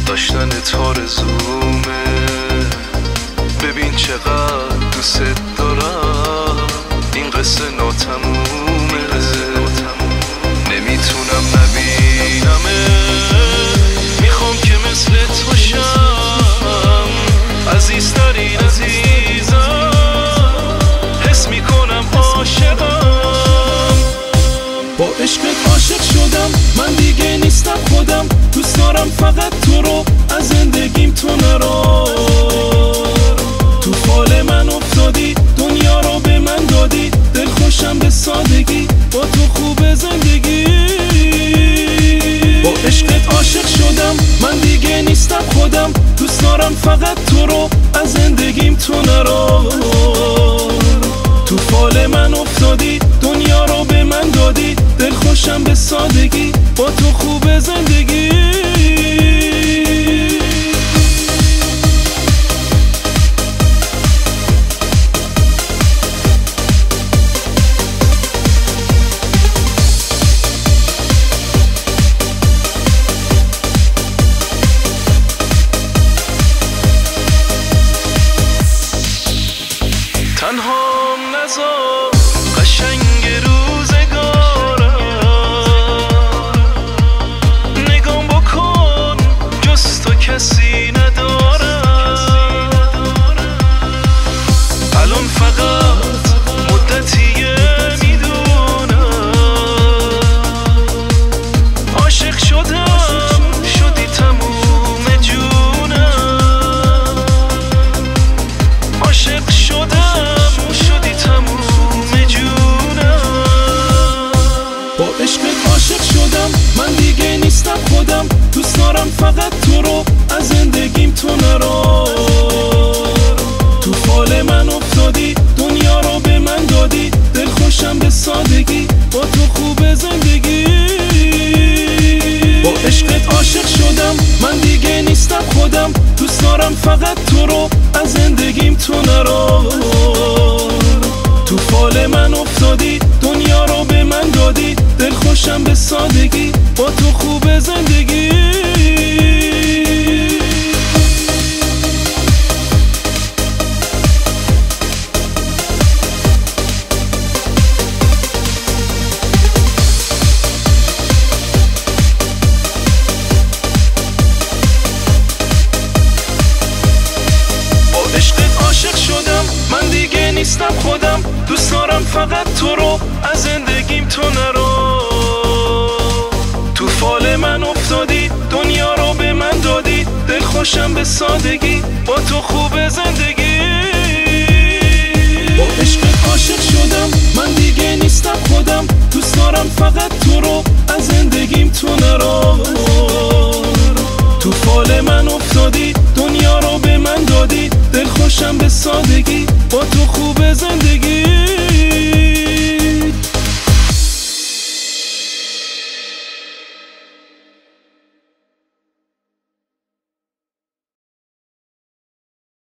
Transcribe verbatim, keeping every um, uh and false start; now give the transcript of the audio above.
داشتن آرزومه. ببین چقدر دوست دارم، این قصه ناتمومه. نمیتونم نبینمه، میخوام که مثل تو باشم، عزیزترین عزیزم، حس میکنم عاشقم. با عشقت عاشق شدم، من دیگه نیستم خودم، دوست دارم فقط تو رو، از زندگیم تو نرو. تو فال من افتادی، دنیا رو به من دادی، دل خوشم به سادگی، با تو خوب زندگی. با عشقت عاشق شدم، من دیگه نیستم خودم، دوست دارم فقط تو رو، از زندگیم تو نرو. تو فال من افتادی، دنیا رو به من دادی، دل خوشم به سادگی، با تو خوب زندگی. تنهام نذار قشنگ روزگارم، نگام بکن جز تو کسی ندارم. الان فقط مدتیه میدونم، عاشق شدم، شدی تموم جونم. عاشق شدم، شدی تموم جونم. با عشقت عاشق شدم، من دیگه نیستم خودم، دوست دارم فقط تو رو، از زندگیم تو نرو. تو فال من افتادی، دنیا رو به من دادی، دل خوشم به سادگی، با تو خوب زندگی. با عشقت عاشق شدم، من دیگه نیستم خودم، دوست دارم فقط تو رو، از زندگیم تو نرو. تو فال من افتادی، دنیا رو به من دادی، دل خوشم به سادگی، با تو خوب زندگی. نیستم خودم، دوست دارم فقط تو رو، از زندگیم تو نرو. تو فال من افتادی، دنیا رو به من دادی، دل خوشم به سادگی، با تو خوب زندگی. با عشقت عاشق شدم، من دیگه نیستم خودم، دوست دارم فقط تو رو، از زندگیم تو نرو. تو فال من افتادی، دنیا رو به من دادی، دل خوشم به سادگی، با تو خوب زندگی.